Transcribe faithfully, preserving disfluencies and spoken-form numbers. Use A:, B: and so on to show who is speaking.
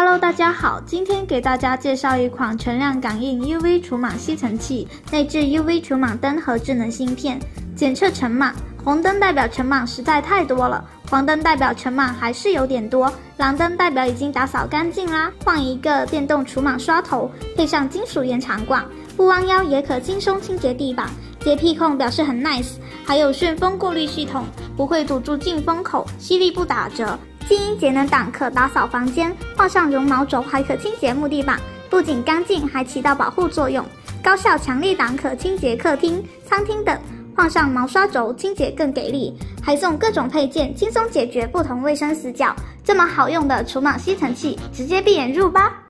A: Hello， 大家好，今天给大家介绍一款全亮感应 U V 除螨吸尘器，内置 U V 除螨灯和智能芯片，检测尘螨。红灯代表尘螨实在太多了，黄灯代表尘螨还是有点多，蓝灯代表已经打扫干净啦。换一个电动除螨刷头，配上金属延长管，不弯腰也可轻松清洁地板。洁癖控表示很 nice， 还有旋风过滤系统，不会堵住进风口，吸力不打折。静音节能档可打扫房间，换上绒毛轴还可清洁木地板，不仅干净还起到保护作用。高效强力档可清洁客厅、餐厅等，换上毛刷轴清洁更给力，还送各种配件，轻松解决不同卫生死角。这么好用的除螨吸尘器，直接闭眼入吧！